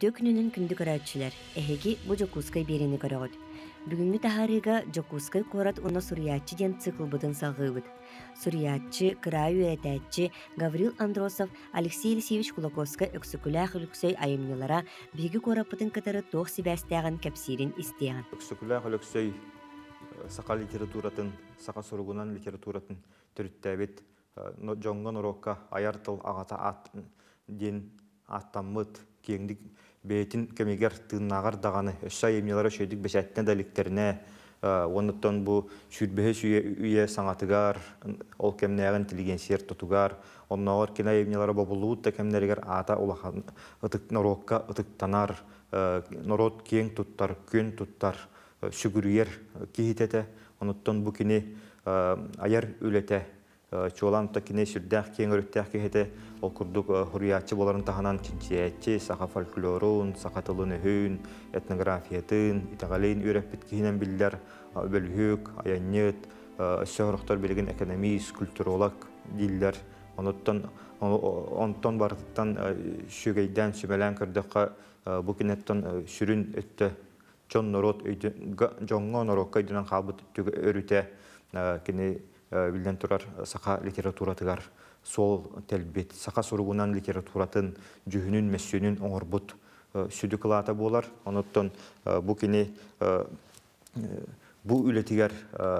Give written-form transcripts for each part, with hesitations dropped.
Өйдө күнүнүн күндү көрәтчилер. Эһеги бу жокускай берени көрөгөт. Бүгүнгү тахарыга жокускай корат уна сурьяччы ден цикл бутын салгыбыт. Сурьяччы, кыраа үйрәтәччи Гаврил Андросов, Алексей Алексеевич Кулаковска өксүкүләх үлүксөй айымнылара биги кораппытын кытары тоох сибәстәгән кәпсирин истеян. Өксүкүләх үлүксөй сака литературатын, сака соругунан литературатын төрүттәбит жоңгон урокка аяртыл агата ат ден аттаммыт кеңдик бетин кемигер тыыннагар даганы өссө эмнелары шөйдүк бесәттен даликтерине онуттан бу сүрбеһе үйе саңатыгар ол кемнәгән интеллигенсиер тотугар онногор кине эмнелары бобулуут да кемнәргәр ата улахан ытык норокка ытыктанар норот кең туттар күн туттар сүгүрүер кихитете онуттан бу кини аяр үлете чоланта кине сүрдәк кең өрөттәк кихете ол курдук хуриятчы боларын таханан чинчиятчы саха фольклорун саха тылын өһүн этнографиятын итагалейн үйрәппит кихинен биллер бөлүк аяннет сөһөрөктөр билген экономист культуролог диллер онтон бартыттан шүгейден сүмелән кырдыкка бу кинеттен сүрүн өттө чон народ жоңго народ кайдынан калбыт өрүтә кини билден турар саха литературатыгар сол телбит саха соругунан литературатын жүһүнүн мәссүнүн оңорбут сүдүклата болар оноттон бу кини бу үлетигер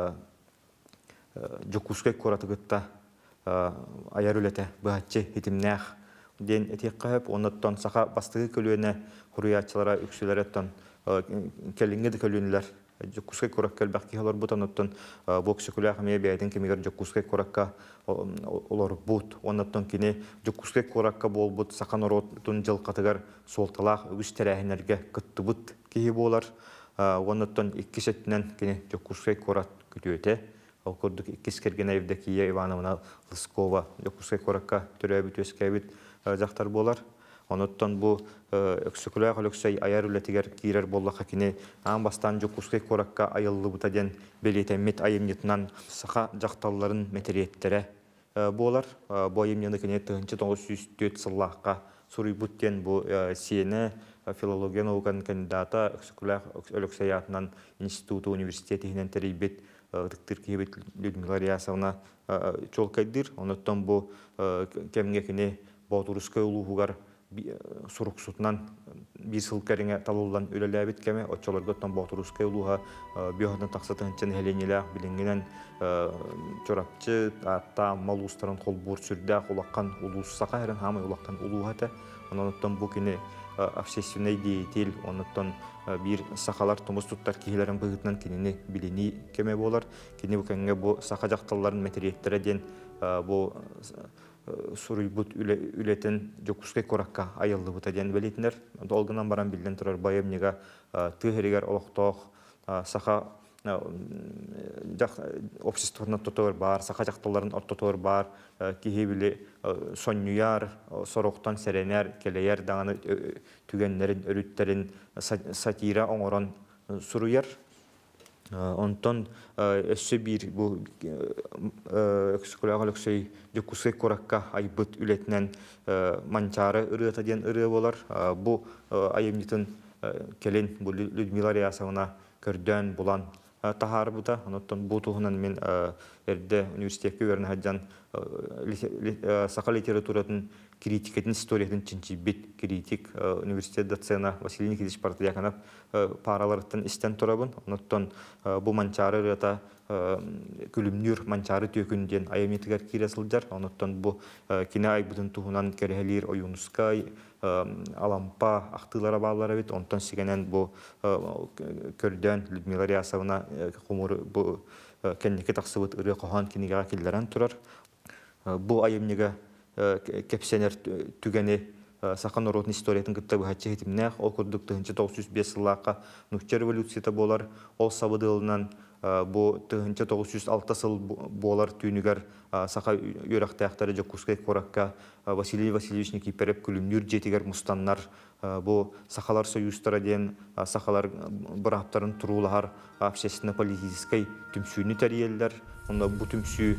жокускай коратыгытта аяр үлете баатчы хитимнах ден этеккап оноттон саха бастыгы көлүнө хуруячылара үксүлөрөттөн келиңге көлүнүлөр жокускай коракка бакки холор бутаноттон боксукулах мия бәйден кемигер жокускай коракка олор бут оноттон кине жокускай коракка болбут сакан оротун жылкатыгар солталах үгүс терәһинерге кыттыбыт кии болар оноттон икки сеттинен кине жокускай корат күтүөтө ол курдук иккис кергенеевде Кия Ивановна Лыскова жокускай коракка төрөбүт өскөбүт жактар болар. Оноттон бу өксүкүләк өлөксөй аяр үлетигер кирер боллака кине ан бастан жокускай коракка айыллыбыта ден белетеммит айымнытынан саха жакталларын метериеттере болар. Бу айымныны кине 1904 сыллакка суруйбут ден бу сиене филология наукан кандидата өксүкүләк өлөксөй атынан институты университетинен терибет тыктыр кибет Людмила Рясовна чолкайдыр. Оноттон бу кемге кине Ботурускай улуугар суруксутунан bir сыл кәреңе талулан өлеләбит кеме отчолорготтан Ботурускай улууга биоһадан таксатынчан хеленелә билингенен чорапчы атта малустарын колбур сүрдә улаккан улуссака хәрен хамы улаккан улуугата оноттон бу кине общественный деятель оноттон bir сахалар тумус туттар киһиләрен быгытынан кинени билини кеме болар кини бу кәнгә бу саха жакталларын материеттере ден бу суруйбут үлетен жокускай коракка айыллыбыта ден белетинер долгынан баран билден турар байымнега тыһырыгар олохтоох саха обществоны тотор бар саха жакталларын оттотор бар киһи биле соннуяр сороктан серенер келеер даганы түгеннерин өрүттерин сатира оңорон суруяр онтон өссө бир бу өксүкүләк өлөксөй жокускай коракка айбыт үлетинен манчары ырыата ден ырыа болар бу айымнытын келин бу Людмила Рясовна көрдөн булан тахарбыта онтон бу туһунан мен эрде университетке берен хаджан саха литературатын критикатын историятын чинчи бит критик университет доцена Василий Никитич Партияканов параларыттан истен турабын онтон бу манчары рата күлүмнүр манчары төкүнден айымнытыгар киресылжар онтон бу кине айбытын туһунан керехелир оюнускай алампа актылара баалары бит онтон сигенен бу көрдөн Людмила Рясовна кумур бу кеннеке таксыбыт ыры кохан кинега киллерен турар бу айымнега кепсенер түгени сахан народный историятын кытта быхачы хитимнах ол курдук 1905 сыллакка нухча революцията болар ол сабыдылынан бу 1906 сыл болар түүнүгер саха юрактактары жокускай коракка Василий Васильевич Никифоров күлүмнүр жетигер мустаннар бу сахалар союзтара ден сахалар быраптарын турулар общественно-политической түмсүүнү тәриеллер Onda bu tümsü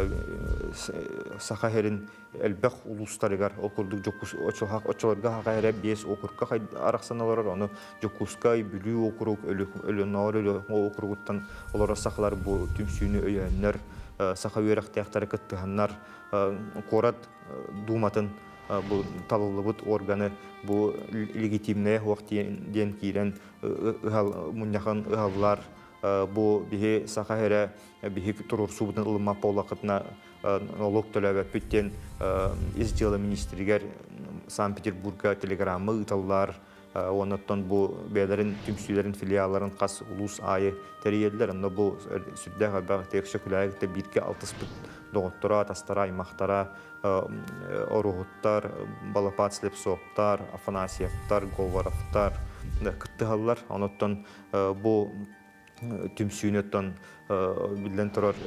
Sahaher'in elbaq uluslarıgar okurduk jokus oçolarga haqayra bes okurka araqsanalar onu jokuskay bülü okuruk ölünor o okurguttan olara saxlar bu tümsüünü öyenler saha yörəxtəxtəri qıttıhanlar korat dumatın bu talılıbıt organı bu legitimneye vaktiyen kiren munyahan ıhallar bu bihi sahahere bihi turur subdan ılma polaqıtna налог төлөбөп бүттен изделы министригер Санкт-Петербурга телеграммы ыталлар, оннан бу бәләрен түмсүләрен филиалларын кас улус айы тәрияллар, но бу сүддә габак текшөкләргә бирке 60 доктора, тастара, аймактара, орогуттар, балапатслеп соктар, Афанасьевтар, Говоровтар кыттыгаллар, оннан бу түмсүнөттөн билен турар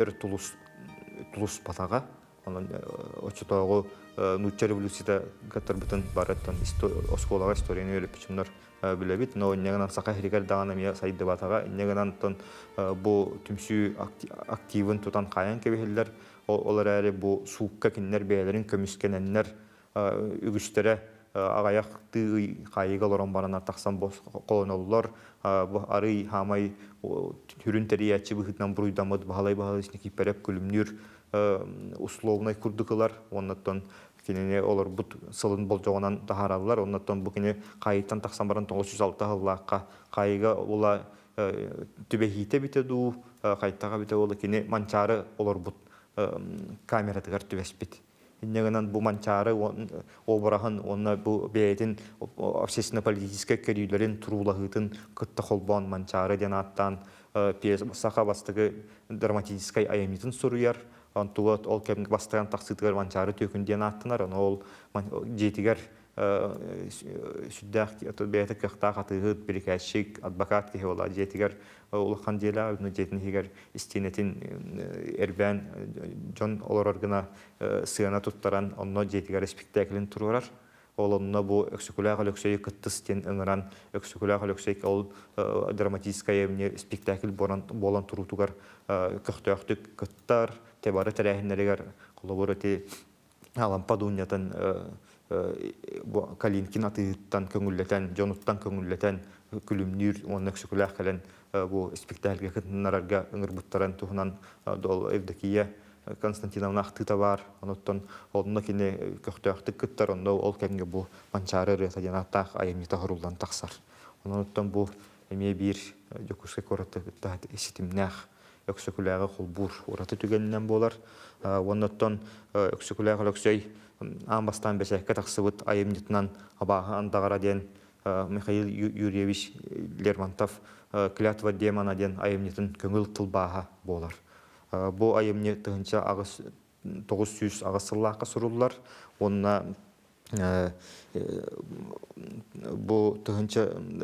Тулус патага, onun oçtoğu nutça revolüsiyada katarbıtın baratan oskolaga istoriyani öyle biçimler bilebit. No neganan saka herikar dağanamya saydı bataga neganan ton bu tümsü aktivin tutan kayan kebehiller olar äre bu suukka kinler beylerin kömüskenenler ügüstere agayaktı kayıgalar barana taksan boz kolonollar bu arı hamay türün teriyatçı bıhıtnan buruydamad bahalay isniki perep külümnür условный курдукалар, оннаттан кинене олар бут сылын болжоғанан тахаралар, оннаттан бу кине кайыттан тақсан баран 906 жыллаққа кайыга ола түбехите бите ду, кайыттаға бите ола кине манчары олар бут камератыгар түбеспет. Иннегенан бу манчары обырахын, онна бу бейтин общественно-политический көрүйлерин турулахытын кытта холбон манчары денаттан саха бастығы драматический аямитын суруяр, Антуат ол кемник бастыран тақсытығар манчары төкінден аттынар, ол жетігер сүддәқ бәйті қықтақ атығыд бірікәшік адвокат кеге ола жетігер олыққан дейлі, жетін егер істенетін әрбән жон олар орғына сығана тұттаран, онно жетігер спектаклін тұрурар. Ол онна бу өксікуләғ өлөксөйі кыттыстен ыңыран, өксікуләғ өлөксөйі ол драматическая емне спектакль болан тұрутугар көқтөқтік кыттар, тебары тәрәхінлерігер қолыбыр өте алампа дуниятан Калинкин атыттан көңіллетен, Джонуттан көңіллетен күлімнір, оның өксікуләғ кәлін бу спектакльге кыттынларарға ыңыр бұттаран тұғынан дол Евдокия Константиновна ақтыта бар, оныттан олына кене көқтөқтік күттар, онда ол кәнге бұл манчары ретаденаттақ айымнита ғырулдан тақсар. Оныттан бұл әме бір жөкіске көріті есетімнәқ өксөкіләғі қолбұр ораты түгенінен болар. Оныттан өксөкіләғі өксөй амбастан бәсәкке тақсыбыт айымнитынан абағы андағара ден Михаил Юрьевич Лермонтов клятва демана ден айымнитын көңіл тылбаға болар. Бу айымне тыгынча агыс 900 агысыллакка суруллар. Онна бу тыгынча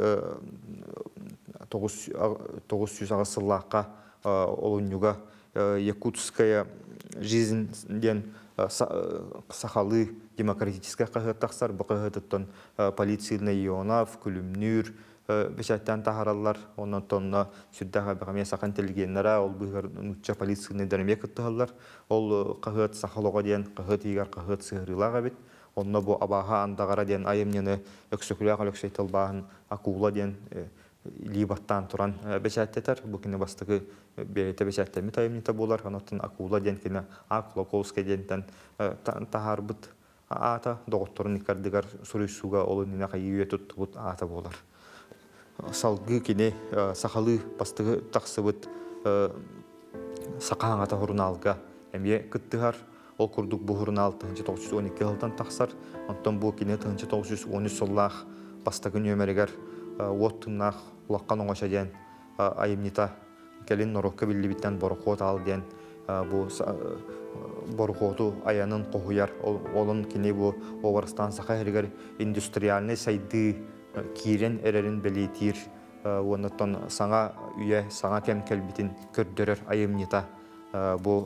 900 агысыллакка олунюга якутская жизнь ден сахалы демократическая кахыттаксар бу кахыттан полицийный Ионов, Күлүмнүр бешаттан тахараллар, оннан тонна сүддәға бәғаме сақан телгеннара, ол бұғыр нұтча полицияны дәрме күттіғалар, ол қағыт сақалуға ден, қағыт егер қағыт сығырылаға бет, онна бұл абаға андағара ден айымнені өксөкіліға өксөйтіл бағын акула ден либаттан тұран бешаттетер, бұл кені бастығы бәйті бешаттемет айымнета болар, онаттан акула ден кені акула колске дентен тахар бұд ата, доғытторын икардығар сұрыйсуға олы нина қайуе тұтты бұд ата болар. Салгы кене сақалы бастығы тақсыбыт сақаң ата ғұрыналға әме күттіғар. Ол күрдік бұл ғұрынал 1912 ғылдан тақсар. Онтан бұл кене 1913 соллақ бастығы нөмерігер оттыннақ ұлаққан оңаша ден айымнита кәлін нұрыққа білі біттен борықот ал ден борықоту аянын қоғыяр. Олын кене бұл оварстан сақа әрігер индустриальный сайды кирен әрерін білетір, оныттан саңа үйе, саңа кәм кәлбетін көрдірір айымнита бұл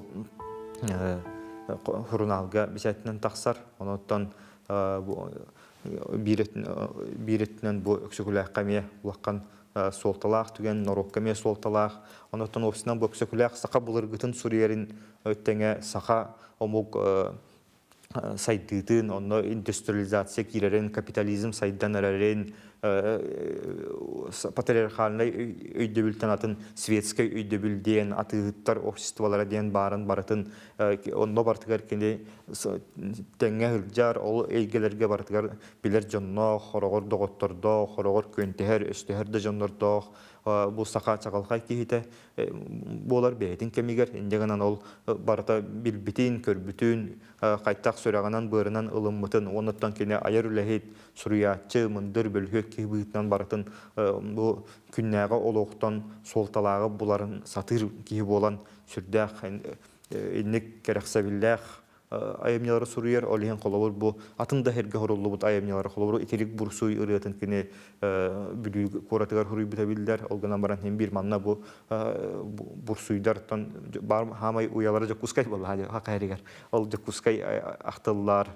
ғұрыналға бісәтінен тақсар. Оныттан бейреттінен бұл өксігілі әққамия ұлаққан солталақ түген, нороккаме солталақ. Онотон опсынан бөксөкіләқ сақа бұлырғытын сүрерін өттеңе сақа омук сайдытын, онно индустриализация киререн, капитализм сайдан әререн, патриархальный өйдөбүлтен атын светский өйдөбүлден атыгыттар обществолара ден баратын онно бартыгар кенде теңе хылжар ол эйгелерге бартыгар билер жонно хорогор доготтордо хорогор көнтехер өстөхөрдө жоннордо бу сака чагалга кихите болар бетин кемигер индегенан ол барта билбитин көрбүтүн кайтак сөрөгөнөн бырынан ылыммытын оноттон кене аяр үлехит суруячы мындыр бөлгө кибытынан баратын бу күннәгә олоктон солталагы буларын сатыр киһи болан сүрдәк инник керәксәбилләх аямнялары суруяр олиһен колобур бу атында херге хоруллу бут аямнялары колобур икелик бурсуй ырыатын кене бүлү коратыгар хуруй битабилләр олганан баран һәм бир манна бу бурсуйдартан бар хамай уялары жакускай болла хакайригер ол жакускай ахтыллар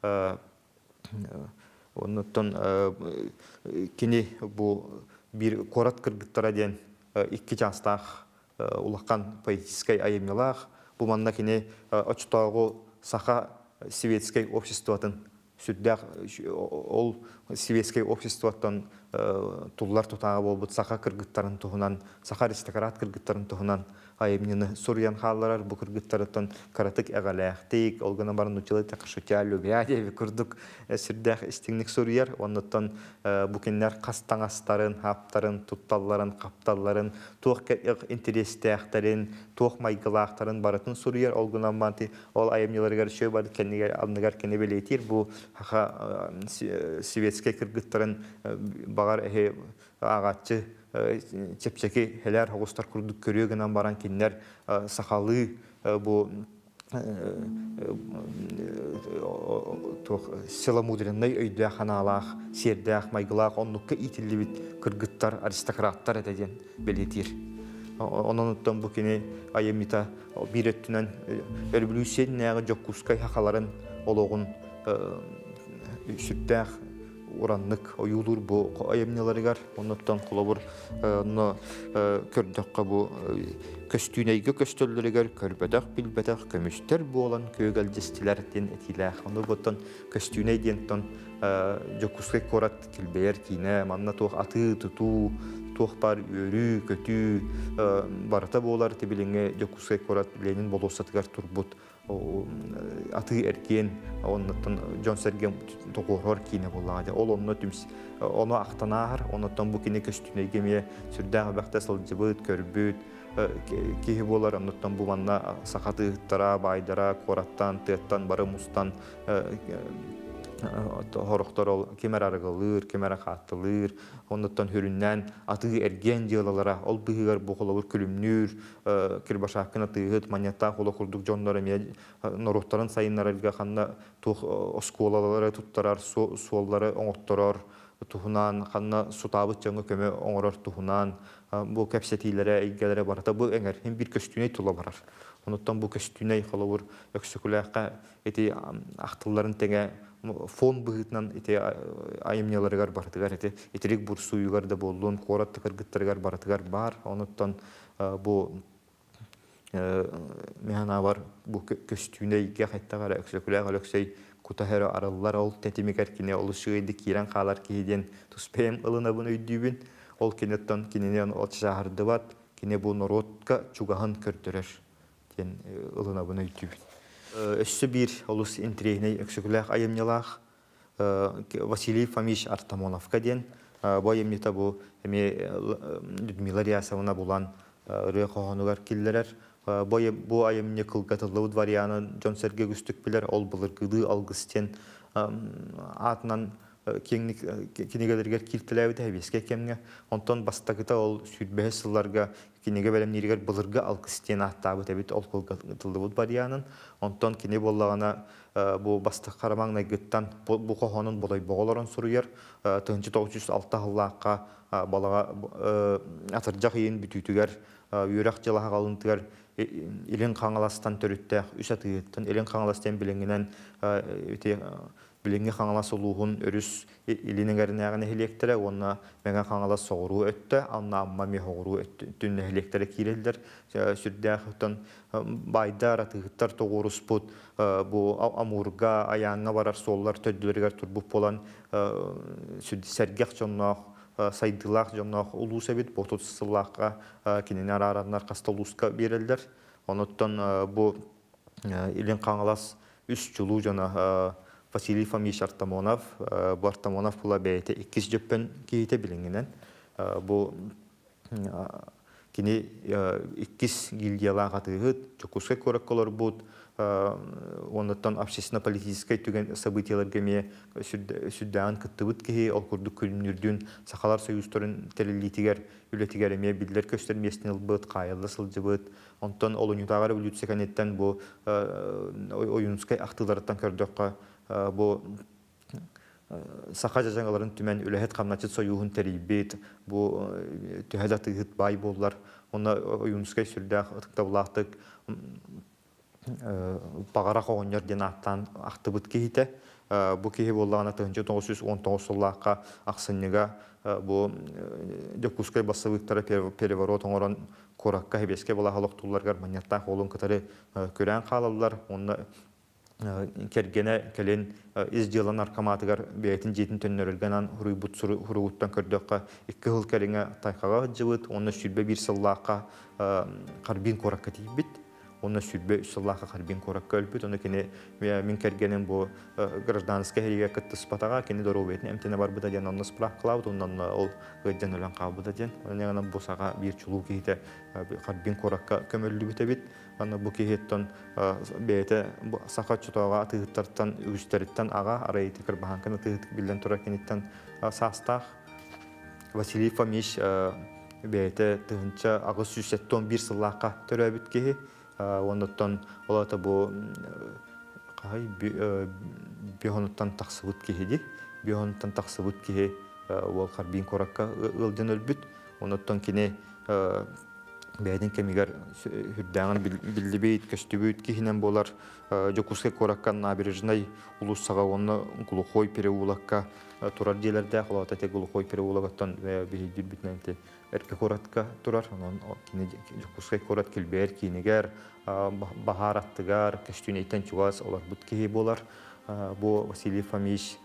оннотон кини бу бир корат кыргыттара ден икки жастах улаккан политической аемнялах бу манна кини очтогу саха советский обществотын сүддәк ол советский обществотын туллар тутага болбут саха кыргыттарын туһунан саха аристократ кыргыттарын туһунан аемнины сурьян халларар бу кыргыттарытын каратык эгалэхтик олгана барын учылы такшутя любяде курдук сүрдәк истиңник сурьяр оннотон бу киннер кастаңастарын хаптарын тутталларын капталларын туох интерестэхтарын туох майгылактарын баратын сурьяр олгана манти ол аемниларга шөй бар кеннигер алныгар кене белетир бу хаха советский кыргыттарын багар агачы чепчеки хелер хогустар курдук көрөгөнөн баран киннер сахалы бу селомудренный өйдө ханалах сердах майгылах оннукка итилибит кыргыттар аристократтар этеден белетир ононуттан бу кини аемита биреттүнөн революциянага жоккускай хакаларын ологун сүттах ураннык оюлур бу аемнеларыгар оннотон кулабур но көрдөккө бу көстүнөйгө көстөллөрүгөр көрбөдök билбөдök көмүстөр болон көгалжестилер ден этилах ону боттон көстүнөй дентон жокускай корат килбер кине манна тух аты туту тух бар өрү көтү барата болар тибилиңе жокускай корат Ленин болосатыгар турбут аты эркен оннотон Жон Серген тогорор кине боллади ол онно түмс ону актанаар оннотон бу кине көстүнөйгө ме сүрдөгө бакта сылжыбыт көрбүт кихи болар оннотон бу манна сакатыттара байдара кораттан тыттан бары мустан хорохтор ол кемер аргылыр кемер хаттылыр оннотон хүрүннән аты эрген жылалара ол быгыр бухолор күлүмнүр кирбашакына тыгыт маньята холо курдук жоннор эме нороттарын сайыннарга ханна тух осколалары туттарар суоллары оңотторор тухунан ханна сутабыт жаңы көмө оңорор тухунан бу кепсетилере игелере барата бу эңер hem bir көстүнөй тула барар онуттан бу көстүнөй холовур өксөкүләккә эти ахтылларын теге фон быгытнан эти аемнеларыгар бартыгар эти этирик бурсуюгар да болдун корат кыргыттарыгар бартыгар бар онуттан бу механа бар бу көстүнөйгө кайттагар өксөкүләк өлөксөй кутахеро араллар ол тетимигер кине олушуйды кирен калар кийден туспем ылына буну үйдүбүн ол кинеттон киненен ол шаһарды бат кине бу народка чугахан көрдөрөр кен ылына буну үйдүбүн өссө бир олус интрейней өксөкүләк аемнялах Василий Фомич Артамоновка ден бу аемнита бу эме Людмила Рясовна булан рыхонугар киллерер бу аемне кылгатылуу варианы Жон Серге күстүк билер ол былыргыды алгыстен атынан кеңник кинегелерге килтелебит хебеске кемге онтон бастагыта ол сүрбе сылларга кинеге белемниригер былырга алгыстен аттабы тебит ол кылгатылуу варианын онтон кине боллагана бу бастык карамаңнай гыттан бу кохонун болой боголорон суруяр 1906 жыллакка балаға атыржақ ең бүтүтүгер үйрәк жылаға қалынтыгер илин қаңаластан төрүттәк үс атыгыттан илин қаңаластан билеңинен билеңги қаңалас улуғын өрүс илинегернәгән электере онна мәгә қаңалас соғыру өтті анна амма ме соғыру түнне электере кирелдер сүрдәхтан байдар атыгыттар тоғырус бут бу амурга аянга барар соллар төддүләргә турбуп болан сәргәк жоннак сайдылак жоннак улуса бит бототсыллакка кинене арараннар кастолуска берелдер. Оноттон бу илин қаңалас үс жулу жана Василий Фомич Артамонов, Артамонов була бәйте 2 җөппен кийте билиңнән. Бу кини 2 гильдияларга тыгыт, чокуска кораккалар бут, оннан общественно-политический түген событияларга ме сүддән кыттыбыт ки ал курдук күннүрдүн Сахалар союзтарын телелитигер үлетигер ме билдер көстөрмесин албыт, кайылды сылжыбыт. Онтон олунутагар бүлүтсекенеттен бу оюнскай актылардан көрдөккө бу саха жажаңаларын түмен үләһет камначы союхун терибет бу төһәдәтыгыт бай боллар. Онна оюнскай сүрдә ытыктабылактык багара когоннор денаттан актыбыт кийте. Бу кие боллагана 1919 сыллакка аксынныга бу Жокускай бассыбыктары переворот оңорон коракка хебеске була халыктулларга маньятта холун кытары көрән калалар. Онна кергене келен издилан аркаматыгар бейтин жетин төннөрөлгәнан хуруйбут хурууттан көрдөккө 2 жыл келеңе тайкага жыбыт. Онна сүрбе 1 сыллакка карбин коракка тибит. Онна сүрбе 3 сыллакка карбин коракка өлбүт. Онна кене мен кергенен бу гражданский хериге кыттыспатага кене доробетин эмтене бар буда ден онна справка кылабыт. Ондан ол гыджан өлөн кабыда ден. Онна бусага бир чулуу кийте карбин коракка көмөлүбүт бит. Аны бу киһеттен бете саха чутага атыгыттардан үгүстөрүттен ага арайты кырбаһанканы тыгыт билен тура кенеттен састах Василий Фомич бете тыгынча агыс 171 сыллакка төрөбүт киһи ондоттон олата бу кай бионуттан таксыбыт киһи бионуттан таксыбыт киһи ол карбин коракка ылдын өлбүт. Ондоттон кине бәйден кемигер хүрдәңін білдібейт, көстібейт кейінен болар Жокускай кораккан набережнай улуссаға оны Глухой переулакка турар дейлерді. Қолата те Глухой переулағаттан бейдір бітнәнті әрке коратка турар. Жокускай корат келбәр кейінегер, бағар аттығар, көстүн ейтен чуғаз олар бұт кейі болар. Бұл Василий Фомич,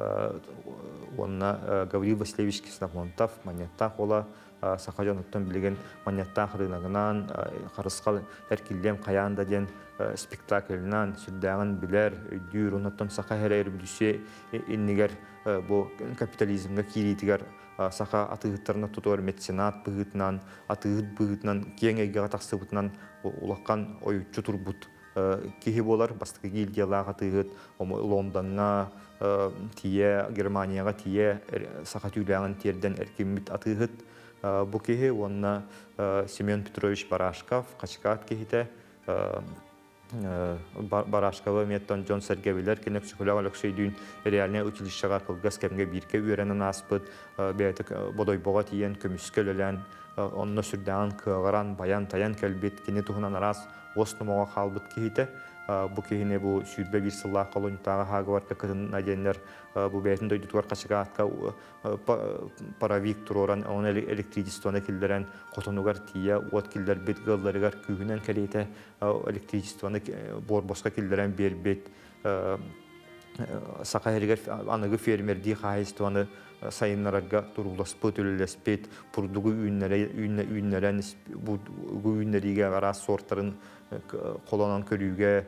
онына Гаврил Васильевич Киснамонтов, маньятта қола, Сахажан оттан билеген маньяттан хырынагынан харыскал эркилдем каянда ден спектакльнан сүддәгән билер дүйр оттан саха хәрәр бүсе иннигер бу капитализмга киритигер саха атыгыттарына тутор меценат быгытнан атыгыт быгытнан кеңеге таксыбытнан улаккан оючу турбут кихи болар бастыгы гильдияларга тыгыт Лондонга тие Германияга тие саха түләгән терден эркимит атыгыт. Бу кихи онна Семен Петрович Барашков, Качкат кихите, Барашкова меттон Джон Сергевилер, кенек психолог Алексей Дюн реальное училищега кылгас кемге бирке үйренен аспыт, бетик бодой бога тиен көмүскөлөлөн, онно сүрдән кыгаран баян таян келбит, кене тухунан арас осномога халбыт кихите. Бу кихине бу сүрбе бир сыллак колонтага хагварка кытын наденлер бу бетин дойдутуар качыгаатка паравик туроран он электричествоны килдерен котонугар тия от килдер бит гылларыгар күгүнен келете электричествоны борбоска килдерен бербет сакайригер аныгы фермерди хайствоны сайыннарга туруласпыт үлелеспет пурдугу үйнерен бу үйнериге арас сорттарын колонан көрүүгө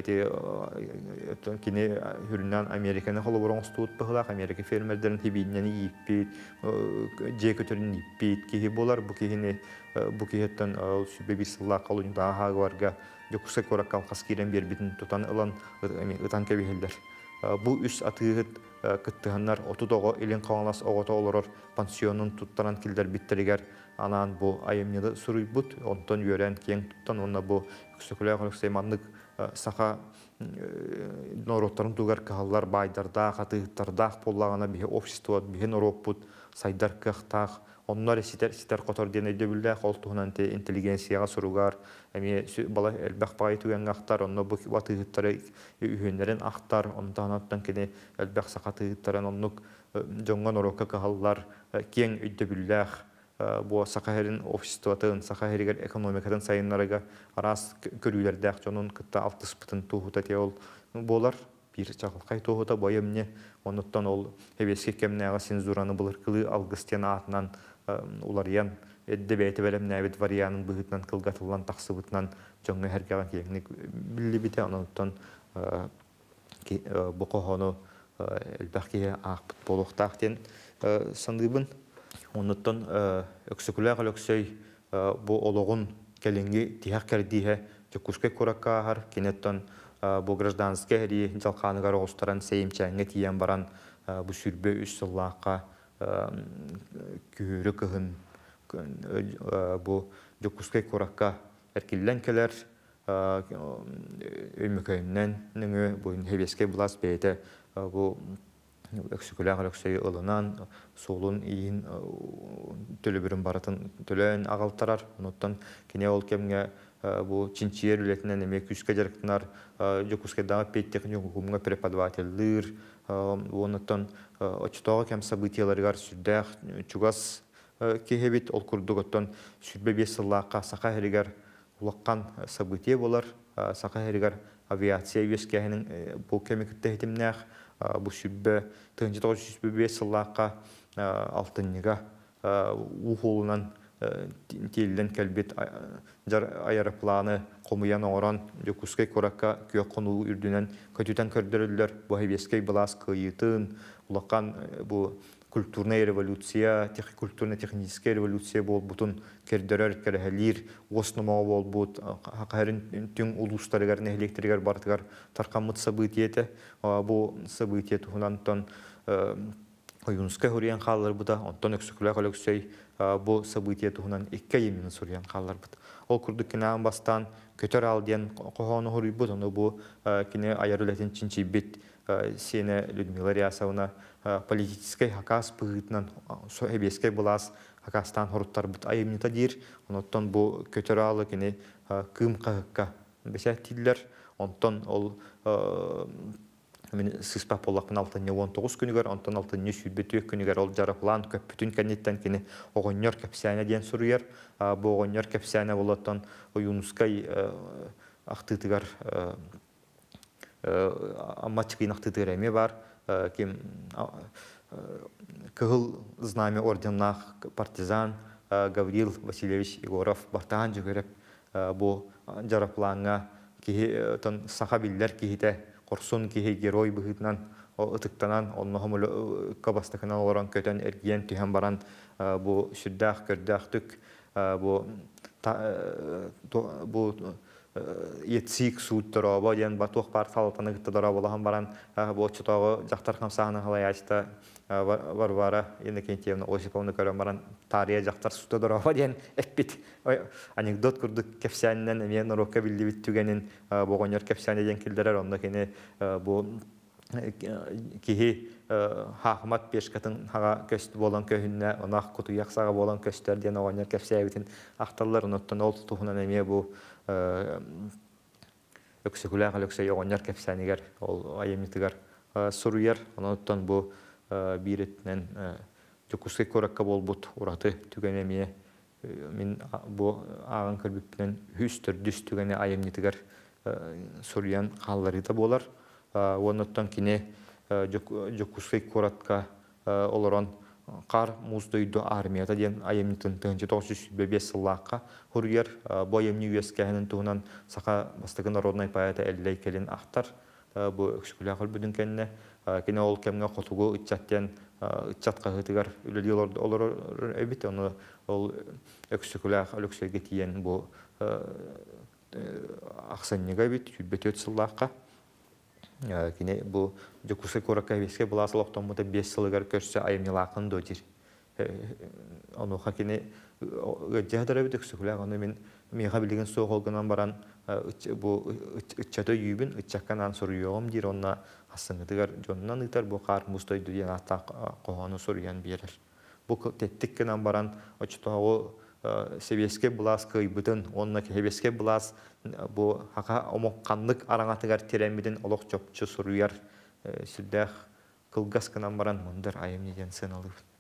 кини хүрүнөн Американы холобоңстуут быхлак Америка фермерлерин хибинен ийиппит же көтөрүн ийиппит кихи болар бу кихини бу кихеттен сүбеби сыллак колунда хагварга Жокускай кораккал каскирен бербитин тутан ылан ытан кебихелдер. Бу үс атыгыт кыттыганнар отудого илин каңалас огото олорор пансионун туттаран килдер биттеригер анан бу айымнылы суруйбут онтон үйөрен кең туттан онна бу Жокускай Алексейманнык саха нороттарын тугар кахаллар байдарда катыгыттарда поллагана бихе общество бихе нороппут сайдар кахтах onlar siter kotor diye ödübüller koltuğundan te intelligensiyaya sorugar emi bala elbaq baytu yangaktar onno bu batıhıtları ühünlerin aktar ondan attan kene elbaq sakatıhıtların onnuk jongan oroka kahallar kien ödübüller bu sakaherin ofistuatın sakaheriger ekonomikadan sayınlarga aras körülerde jonun kıtta altı pıtın tuhuta teol bolar bir çakılkay tuhuta boyamne ondan ol heveske kemnäge senzuranı bulurkılı algıstyan atынан уларыян эддебейте белем näbit varianın bıhıtnan kılgatılan taksıbıtnan joňa herkägen kegnik billi bite ondan ki bu kohonu elbäki aqpıt boluqtaqten sandıbın ondan öksüküler öksöy bu oloğun kelengi tihak kerdihe jokuske korakka har kinetton bu gражданская heri jalqanıgar ostaran seyimçäňe tiýen baran bu sürbe üssüllaqqa kühürü kıhın bu jokuskay korakka erkillenkeler ömüköyünden nüngü bu heveske bulas beyte bu öksüküler öksüyü ılınan solun iyin tölübürün baratın tölön ağaltarar onuttan kine ol kemge bu çinçiyer ületinden emek küske jarıktınar jokuskay dağı peyttek jokumga prepodavateldir onuttan açıtağı kem sabıtiyalarıgar sürdək çugas kehebit ol kurdugottan sürbe bir sılaqqa saqa herigar ulaqқан sabıtiya bolar saqa herigar aviasiya üyeskehinin bu kemikte hitimnəq bu sürbe tığıncı toğuz sürbe sılaqqa altınniga uğulunan tiyelden kelbet jar aeroplanı komuyan oran jokuskay korakka kök konu ürdünen kötüten kördürürler bu heveskay bilas kıyıtın ulaqқан bu культурная революция, культурно-техническая революция бол бутун кердерер керехелир, основа бол бут, хакарын түн улустарыгар нехлектеригар бартыгар таркамыт событиете, бу событие тухунантан Oyunska huriyan qallar buda, ondan öksükler qalöksöy bu sabıtiye tuhundan ikke yemin suriyan qallar bud. Ol kurduk kinağın bastan kötör al diyen qohonu huri bud, onu bu kine ayarületin çinçi bit sene Людмила Рясовна политической хакас пыгытнан hebeskay bulas hakastan horuttar bud ayımnita dir, ondan bu kötör alı kine kım qahıkka beşehtiller, ondan ol Мен сыспа поллақпын 6-19 күнігер, онтан 6-22 күнігер ол жарапылан көппүтін кәнеттен кені оғыннер кәпсәне ден сұруер. Бұл оғыннер кәпсәне болаттан Юнускай ақтытығар, аммачықын ақтытығар әме бар. Кығыл знаме орденнақ партизан Гаврил Васильевич Егоров бартаған жүгеріп бұл жарапыланға сақа білдер кейті Korsun ki герой bıhıtnan o ıtıktanan onunla kabastakından olan köten ergiyen tühen baran bu sürdağ kördağ tük bu yetsik suut daraba diyen batuq par salatanı gıttı darabalıhan baran bu çıtağı jaktar kamsağını halayaçta var yine kentiyevne Osipov'unu görüyorum baran tarihe jaktar suutta daraba diyen ekbit anekdot kurduk kefsaninden emeyen orokka bildi bittügenin boğonyor kefsani diyen kilderer onda kene bu kihi hahmat peşkatın haga köstü bolan köhünne onaq kutu yaksağa bolan köstler diyen oğonyor kefsaniyetin ahtallar onottan ol tutuğunan emeye bu öksüküler öksüy oğonyor kefsaniger ol ayemitigar soruyer onottan bu bir etnen jokuskay korakka bolbut uratı tügenemeye min bu ağın kırbüpnen hüstür düz tügene ayemnitigar soruyan halları da bolar. Onottan kine jokuskay korakka oloran qar muzduydu armiyada diyen ayemnitin tığınca 905 sılaqqa huryer bu ayemni üyeskehinin tuğunan saqa bastığın narodnay payata elley kelin ahtar bu öksüküler kılbüdün kendine kine ol kemge qotugu ıtçatten ıtçat qahıtıgar üleli olur ebit onu ol öksüküler öksüge tiyen bu aqsanniga ebit sübbetöt sılaqqa kine bu jokuskay korakka heveske bulası loqtan muda 5 sılıgar körse ayemnilaqın dodir onu hakine gıcahdır ebit öksüküler onu men meha bildiğin soğuk olgunan baran bu ıtçatı yübün ıtçakkanan soruyorum dir onna asıngıdıgar jonnan ıtar bu qar mustoydu diyen ata qohonu soruyan birer бу теттик кенен баран очтоо себеске булас кыйбытын, онна кебеске булас бу хака омокканлык араңатыгар теремидин олок чопчу суруяр сүлдэх кылгас кенен баран мундар айым неден сыналып.